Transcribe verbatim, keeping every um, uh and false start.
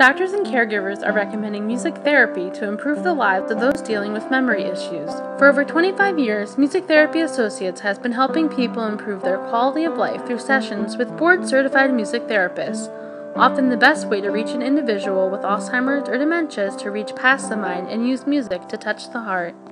Doctors and caregivers are recommending music therapy to improve the lives of those dealing with memory issues. For over twenty-five years, Music Therapy Associates has been helping people improve their quality of life through sessions with board-certified music therapists. Often the best way to reach an individual with Alzheimer's or dementia is to reach past the mind and use music to touch the heart.